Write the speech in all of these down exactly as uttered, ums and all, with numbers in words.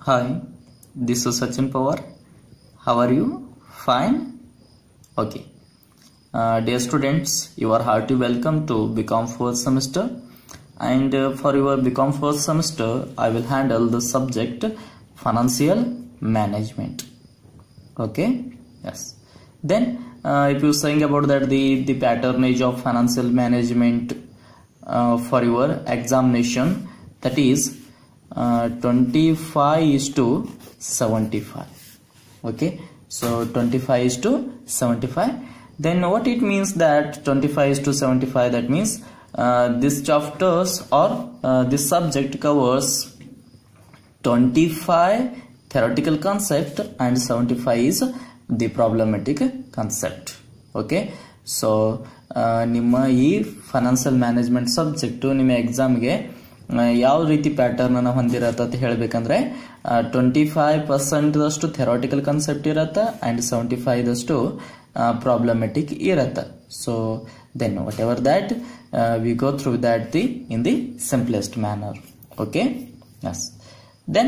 Hi, this is Sachin Pawar. How are you? Fine? Okay. Uh, dear students, you are heartily welcome to B Com fourth semester. And uh, for your B Com fourth semester, I will handle the subject financial management. Okay? Yes. Then, uh, if you are saying about that the, the patternage of financial management uh, for your examination, that is uh, twenty-five is to seventy-five. Okay, so twenty-five is to seventy-five. Then what it means that twenty-five is to seventy-five, that means uh, this chapters or uh, this subject covers twenty-five theoretical concept and seventy-five is the problematic concept. Okay, so uh, ನಿಮ್ಮ ಈ financial management subject ನಿಮ್ಮ ಎಕ್ಸಾಮ್ಗೆ ಯಾವ ರೀತಿ pattern ಅನ್ನು ಹೊಂದಿರತ್ತೆ ಅಂತ ಹೇಳಬೇಕಂದ್ರೆ ಟ್ವೆಂಟಿ ಫೈವ್ ಪರ್ಸೆಂಟ್ ದಷ್ಟು ಥೆರಾಟಿಕಲ್ ಕಾನ್ಸೆಪ್ಟ್ ಇರತ್ತೆ ಅಂಡ್ ಸೆವೆಂಟಿ ಫೈವ್ ದಷ್ಟು ಪ್ರಾಬ್ಲಮೆಟಿಕ್ ಇರತ್ತೆ. So then whatever that we go through that the in the simplest manner. Okay, yes. Then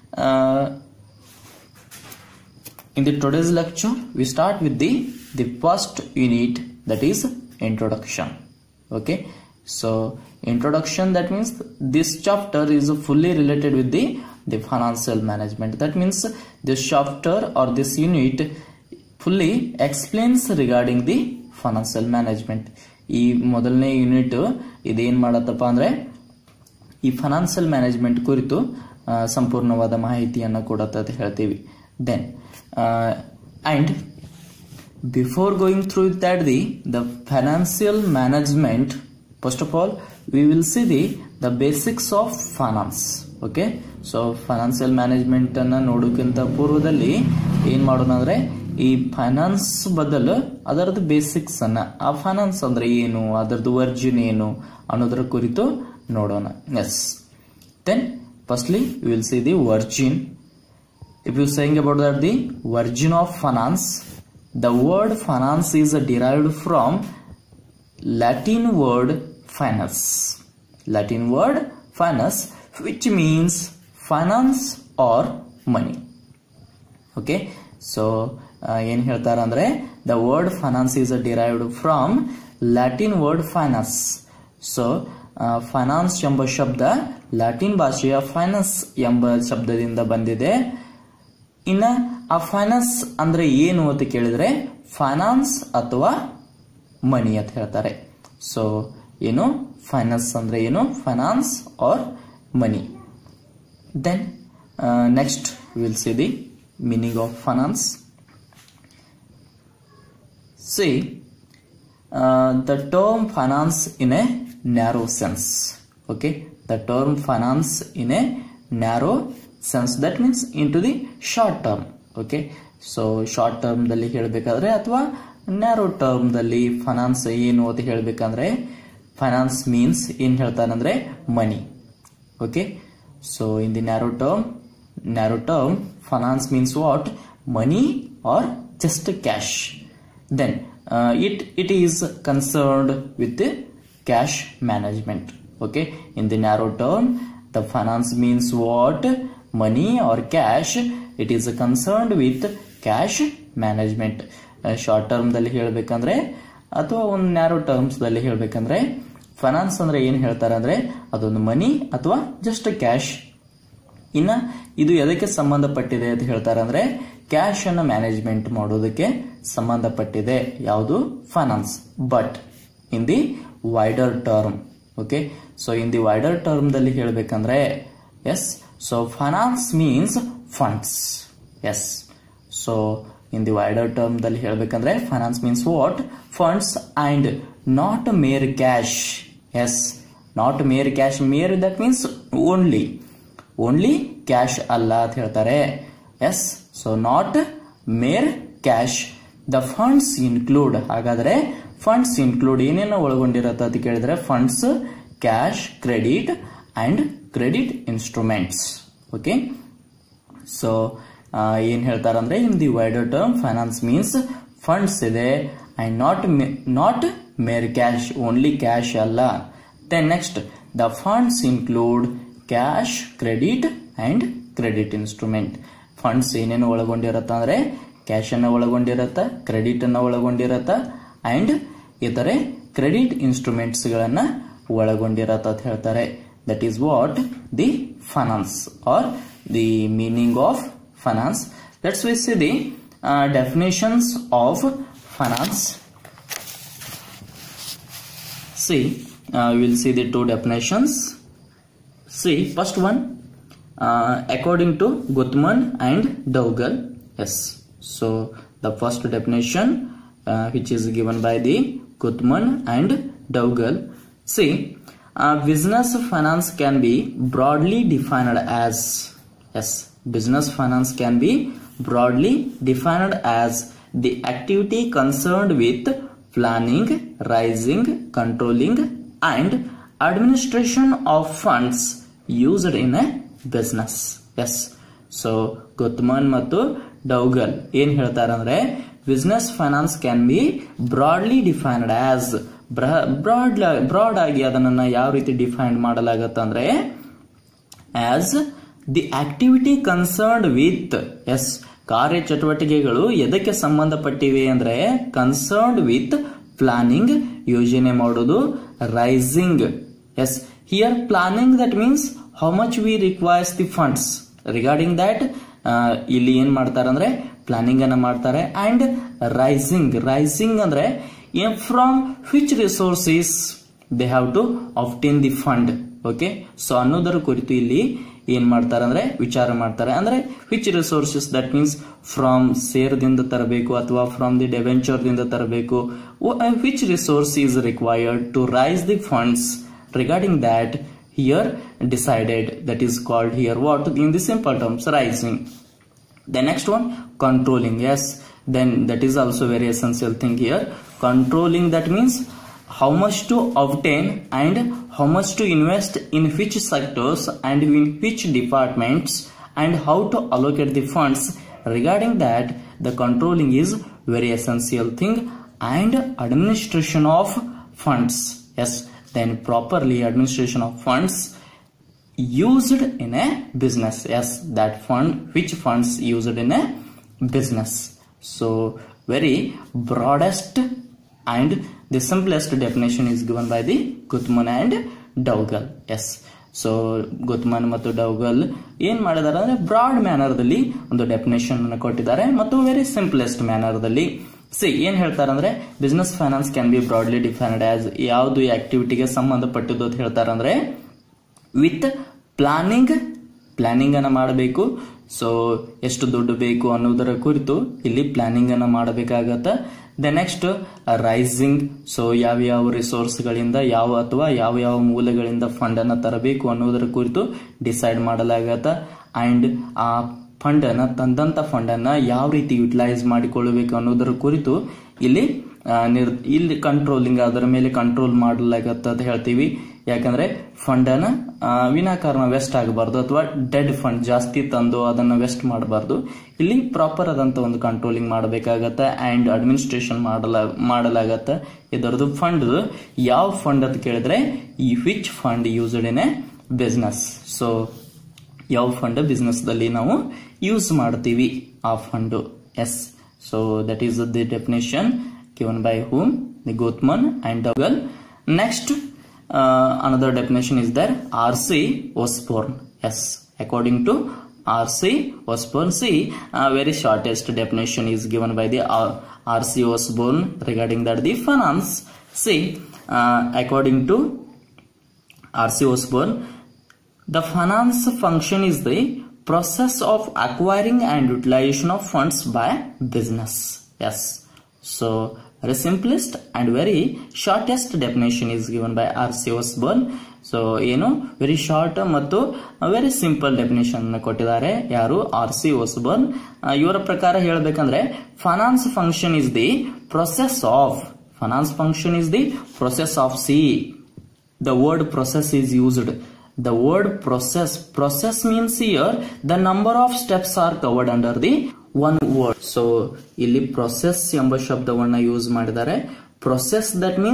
in the today's lecture we start with the the first unit, that is introduction. Okay, so introduction, that means this chapter is fully related with the the financial management. That means this chapter or this unit fully explains regarding the financial management. ಈ ಮೊದಲನೇ unit ಇದೇನ್ ಮಾಡತ್ತಪ್ಪ ಅಂದ್ರೆ ಈ financial management ಕುರಿತು ಸಂಪೂರ್ಣವಾದ ಮಾಹಿತಿಯನ್ನು ಕೊಡುತ್ತೆ ಅಂತ ಹೇಳ್ತೀವಿ. Then uh, and before going through that the the financial management, first of all we will see the the basics of finance. Okay, so financial management ಅನ್ನು ನೋಡೋಕ್ಕಿಂತ ಪೂರ್ವದಲ್ಲಿ ಏನ್ ಮಾಡೋಣ ಅಂದ್ರೆ ಈ ಫೈನಾನ್ಸ್ ಬದಲು ಅದರದ್ದು ಬೇಸಿಕ್ಸ್ ಅನ್ನ, ಆ ಫೈನಾನ್ಸ್ ಅಂದ್ರೆ ಏನು, ಅದರದ್ದು ಒರಿಜಿನ್ ಏನು ಅನ್ನೋದರ ಕುರಿತು ನೋಡೋಣ. Yes. Then firstly we will see the origin. If you saying about that the origin of finance, the word finance is derived from Latin word finance. Latin word finance, which means finance or money. Okay, so ಏನು ಹೇಳ್ತಾರೆ ಅಂದ್ರೆ the word finance is derived from Latin word finance. So finance ಎಂಬ ಶಬ್ದ Latin ಭಾಷೆಯ finance ಎಂಬ ಶಬ್ದದಿಂದ ಬಂದಿದೆ. ಇನ್ನ ಆ ಫೈನಾನ್ಸ್ ಅಂದ್ರೆ ಏನು ಅಂತ ಕೇಳಿದ್ರೆ ಫೈನಾನ್ಸ್ ಅಥವಾ ಮನಿ ಅಂತ ಹೇಳ್ತಾರೆ. ಸೊ ಏನು ಫೈನಾನ್ಸ್ ಅಂದ್ರೆ ಏನು, finance or money. Then next will see the meaning of finance. See the term finance in a narrow sense. Okay, the term finance in a narrow sense, that means into the short term. Okay, so short term ದಲ್ಲಿ ಹೇಳಬೇಕಾದ್ರೆ ಅಥವಾ narrow term ದಲ್ಲಿ finance ಏನು ಅಂತ ಹೇಳಬೇಕಂದ್ರೆ finance means ಏನ್ ಹೇಳ್ತಾನೆ ಅಂದ್ರೆ money. Okay, so in the narrow term narrow term finance means what, money or just cash. Then it it is concerned with cash management. Okay, in the narrow term the finance means what, money or cash, it is concerned with cash management. Short term ದಲ್ಲಿ ಹೇಳಬೇಕಂದ್ರೆ ಅಥವಾ ಒಂದು narrow terms ದಲ್ಲಿ ಹೇಳಬೇಕಂದ್ರೆ finance ಅಂದ್ರೆ ಏನ್ ಹೇಳ್ತಾರೆ ಅಂದ್ರೆ ಅದೊಂದು ಮನಿ ಅಥವಾ ಜಸ್ಟ್ ಕ್ಯಾಶ್. ಇನ್ನ ಇದು ಎದಕ್ಕೆ ಸಂಬಂಧಪಟ್ಟಿದೆ ಅಂತ ಹೇಳ್ತಾರೆ ಅಂದ್ರೆ ಕ್ಯಾಶ್ ಅನ್ನ ಮ್ಯಾನೇಜ್ಮೆಂಟ್ ಮಾಡೋದಕ್ಕೆ ಸಂಬಂಧಪಟ್ಟಿದೆ ಯಾವುದು, finance. But in the wider term, okay, so in the wider term ದಲ್ಲಿ ಹೇಳಬೇಕಂದ್ರೆ yes, so finance means funds. Yes, so in the wider term ದಲ್ಲಿ ಹೇಳಬೇಕಂದ್ರೆ finance means what, funds and not mere cash. Yes, not mere cash, mere that means only, only cash ಅಲ್ಲ ಅಂತ ಹೇಳ್ತಾರೆ. Yes, so not mere cash. The funds include, ಹಾಗಾದ್ರೆ funds include ಏನೇನು ಒಳಗೊಂಡಿರತ್ತೆ ಅಂತ ಕೇಳಿದ್ರೆ funds, cash, credit and credit instruments. Okay, so ಏನ್ ಹೇಳ್ತಾರೆ ಅಂದ್ರೆ in the wider term finance means funds ಇದೆ and not not mere cash, only cash ಅಲ್ಲ. Then next the funds include cash, credit and credit instrument. Funds ಏನೇನು ಒಳಗೊಂಡಿರತ್ತ ಅಂದ್ರೆ cash ಅನ್ನ ಒಳಗೊಂಡಿರತ್ತ, ಕ್ರೆಡಿಟ್ ಅನ್ನ ಒಳಗೊಂಡಿರತ್ತ ಅಂಡ್ ಇತರೆ ಕ್ರೆಡಿಟ್ ಇನ್ಸ್ಟ್ರೂಮೆಂಟ್ಸ್ ಗಳನ್ನ ಒಳಗೊಂಡಿರತ್ತ ಅಂತ ಹೇಳ್ತಾರೆ. That is what the finance or the meaning of finance. Let's we see the definitions of finance. See, uh, we will see the two definitions. See, first one, uh, according to Guttman and Dougal. Yes, so the first definition, uh, which is given by the Guttman and Dougal. See, uh, business finance can be broadly defined as, yes, business finance can be broadly defined as the activity concerned with planning, raising, controlling and administration of funds used in a business. Yes, so Guttman ಮತ್ತು Dougal ಏನ್ ಹೇಳ್ತಾರೆ ಅಂದ್ರೆ business finance can be broadly defined as, broad broad ಆಗಿ ಅದನ್ನ ಯಾವ ರೀತಿ define ಮಾಡಲಾಗತ್ತೆ ಅಂದ್ರೆ as the activity concerned with, yes, ಕಾರ್ಯ ಚಟುವಟಿಕೆಗಳು ಎದಕ್ಕೆ ಸಂಬಂಧಪಟ್ಟಿವೆ ಅಂದ್ರೆ ಕನ್ಸರ್ನ್ಡ್ ವಿತ್ ಪ್ಲಾನಿಂಗ್, ಯೋಜನೆ ಮಾಡೋದು, raising, yes, here planning that means how much we requires the funds. Regarding that ಇಲ್ಲಿ ಏನ್ ಮಾಡ್ತಾರೆ ಅಂದ್ರೆ ಪ್ಲಾನಿಂಗ್ ಅನ್ನ ಮಾಡ್ತಾರೆ. ಅಂಡ್ ರೈಸಿಂಗ್, ರೈಸಿಂಗ್ ಅಂದ್ರೆ from which resources they have to obtain the fund. Okay, so ಅನ್ನೋದರ ಕುರಿತು ಇಲ್ಲಿ ಏನ್ ಮಾಡ್ತಾರೆ ಅಂದ್ರೆ ವಿಚಾರ ಮಾಡ್ತಾರೆ. ಅಂದ್ರೆ which resources that means from share ದಿಂದ ತರಬೇಕು ಅಥವಾ ಫ್ರಮ್ ದಿ ಡೆವೆಂಚರ್ ದಿಂದ ತರಬೇಕು. Which resource is required to raise the funds. Regarding that here decided, that is called here what in the simple terms raising. The next one, controlling. Yes, then that is also very essential thing here. Controlling, that means how much to obtain and how much to invest in which sectors and in which departments and how to allocate the funds. Regarding that, the controlling is very essential thing. And administration of funds. Yes, then properly administration of funds used in a business. Yes, that fund, which funds used in a business. So very broadest and the simplest definition is given by the Guttman and Dougal. Yes, so Guttman ಮತ್ತು Dougal ಏನ್ ಮಾಡಿದಾರೆ ಅಂದ್ರೆ broad manner ದಲ್ಲಿ ಒಂದು definition ಅನ್ನು ಕೊಟ್ಟಿದ್ದಾರೆ ಮತ್ತು very simplest manner ದಲ್ಲಿ. ಸಿ ಏನ್ ಹೇಳ್ತಾರೆ ಅಂದ್ರೆ business finance can be broadly defined as, ಯಾವುದು ಆಕ್ಟಿವಿಟಿಗೆ ಸಂಬಂಧಪಟ್ಟಿದ್ದು ಅಂತ ಹೇಳ್ತಾರೆ ಅಂದ್ರೆ ವಿತ್ ಪ್ಲಾನಿಂಗ್, ಪ್ಲಾನಿಂಗ್ ಅನ್ನ ಮಾಡಬೇಕು. ಸೊ ಎಷ್ಟು ದುಡ್ಡು ಬೇಕು ಅನ್ನೋದರ ಕುರಿತು ಇಲ್ಲಿ ಪ್ಲಾನಿಂಗ್ ಅನ್ನ ಮಾಡಬೇಕಾಗತ್ತೆ. ದ ನೆಕ್ಸ್ಟ್ ರೈಸಿಂಗ್, ಸೊ ಯಾವ ಯಾವ ರಿಸೋರ್ಸ್ ಗಳಿಂದ ಯಾವ ಅಥವಾ ಯಾವ ಯಾವ ಮೂಲಗಳಿಂದ ಫಂಡ್ ಅನ್ನ ತರಬೇಕು ಅನ್ನೋದರ ಕುರಿತು ಡಿಸೈಡ್ ಮಾಡಲಾಗತ್ತ. ಅಂಡ್ ಆ ಫಂಡ್ ಅನ್ನ ತಂದಂತ ಫಂಡ್ ಅನ್ನ ಯಾವ ರೀತಿ ಯುಟಿಲೈಸ್ ಮಾಡಿಕೊಳ್ಳಬೇಕು ಅನ್ನೋದರ ಕುರಿತು ಇಲ್ಲಿ ಇಲ್ಲಿ ಕಂಟ್ರೋಲಿಂಗ್, ಅದರ ಮೇಲೆ ಕಂಟ್ರೋಲ್ ಮಾಡಲಾಗತ್ತ ಅಂತ ಹೇಳ್ತೀವಿ. ಯಾಕಂದ್ರೆ ಫಂಡ್ ಅನ್ನ ವಿನಾಕಾರಣ ವೆಸ್ಟ್ ಆಗಬಾರ್ದು ಅಥವಾ ಡೆಡ್ ಫಂಡ್ ಜಾಸ್ತಿ ತಂದು ಅದನ್ನ ವೆಸ್ಟ್ ಮಾಡಬಾರ್ದು. ಇಲ್ಲಿ ಪ್ರಾಪರ್ ಆದಂತ ಒಂದು ಕಂಟ್ರೋಲಿಂಗ್ ಮಾಡಬೇಕಾಗತ್ತೆ. ಅಂಡ್ ಅಡ್ಮಿನಿಸ್ಟ್ರೇಷನ್ ಮಾಡಲ ಮಾಡಲಾಗತ್ತ. ಇದರದು ಫಂಡ್ ಯಾವ ಫಂಡ್ ಅಂತ ಕೇಳಿದ್ರೆ ಈ which fund used in a business. So ಯಾವ ಫಂಡ್ ಬಿಸ್ನೆಸ್ ದಲ್ಲಿ ನಾವು ಯೂಸ್ ಮಾಡ್ತೀವಿ ಆ fund. Yes, so that is the definition given by whom? The Guttman and Dougal. Next, uh, another definition is there, R C Osborne. Yes, according to R C Osborne. See, uh, very shortest definition is given by the uh, R C Osborne regarding that the finance. See, uh, according to R C Osborne, the finance function is the process of acquiring and utilization of funds by business. Yes, so very simplest and very shortest definition is given by R C Osborne. So ಏನು very short ಮತ್ತು very simple definition ಕೊಟ್ಟಿದ್ದಾರೆ ಯಾರು, R C Osborne. ಇವರ ಪ್ರಕಾರ ಹೇಳಬೇಕಂದ್ರೆ finance function is the process of finance function is the process of see the word process is used. The word process process means here the number of steps are covered under the one word. So ಇಲ್ಲಿ process ಎಂಬ ಶಬ್ದವನ್ನ use ಮಾಡಿದ್ದಾರೆ. Process that means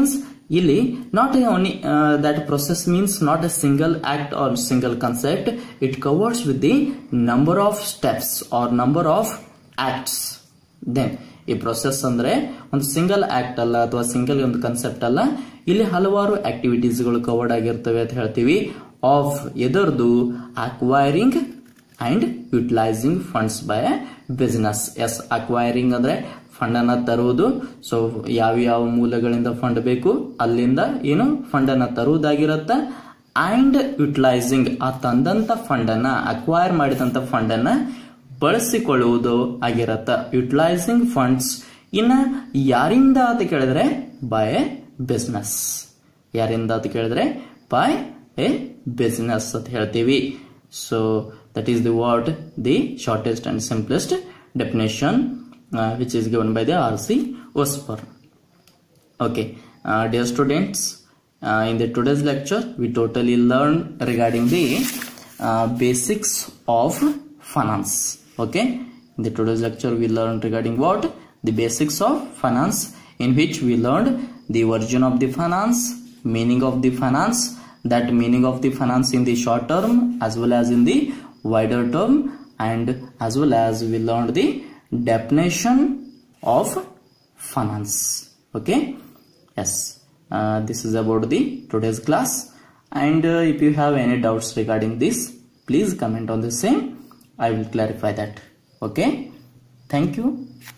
ಇಲ್ಲಿ not only uh, that process means not a single act or single concept, it covers with the number of steps or number of acts. Then ಈ process ಅಂದ್ರೆ ಒಂದು single act ಅಲ್ಲ ಅಥವಾ single ಒಂದು concept ಅಲ್ಲ, ಇಲ್ಲಿ ಹಲವಾರು ಆಕ್ಟಿವಿಟೀಸ್ ಗಳು ಕವರ್ಡ್ ಆಗಿರ್ತವೆ ಅಂತ ಹೇಳ್ತೀವಿ. ಆಫ್ ಎದರ್ದು acquiring and utilising funds by business. Yes, acquiring ಅಂದ್ರೆ ಫಂಡ್ ಅನ್ನ ತರುವುದು. ಸೊ ಯಾವ ಯಾವ ಮೂಲಗಳಿಂದ ಫಂಡ್ ಬೇಕು ಅಲ್ಲಿಂದ ಏನು ಫಂಡ್ ಅನ್ನ ತರುವುದಾಗಿರತ್ತ. ಅಂಡ್ ಯುಟಿಲೈಸಿಂಗ್, ಆ ತಂದಂತ ಫಂಡ್ ಅನ್ನ, ಅಕ್ವೈರ್ ಮಾಡಿದಂತ ಫಂಡ್ ಅನ್ನ ಬಳಸಿಕೊಳ್ಳುವುದು ಆಗಿರತ್ತ. ಯುಟಿಲೈಸಿಂಗ್ ಫಂಡ್ಸ್ ಇನ್ನ ಯಾರಿಂದ ಅಂತ ಕೇಳಿದ್ರೆ ಬೈ ಎ ಬಿಸ್ನೆಸ್. ಯಾರಿಂದ ಅಂತ ಕೇಳಿದ್ರೆ ಬೈ ಎ ಬಿಸ್ನೆಸ್ ಅಂತ ಹೇಳ್ತೀವಿ. So that is the what the shortest and simplest definition uh, which is given by the R C Osborne. Okay, uh, dear students, uh, in the today's lecture we totally learned regarding the uh, basics of finance. Okay, in the today's lecture we learned regarding what? The basics of finance, in which we learned the origin of the finance, meaning of the finance, that meaning of the finance in the short term as well as in the wider term, and as well as we learned the definition of finance. Okay, yes, uh, this is about the today's class, and uh, if you have any doubts regarding this, please comment on the same. I will clarify that. Okay, thank you.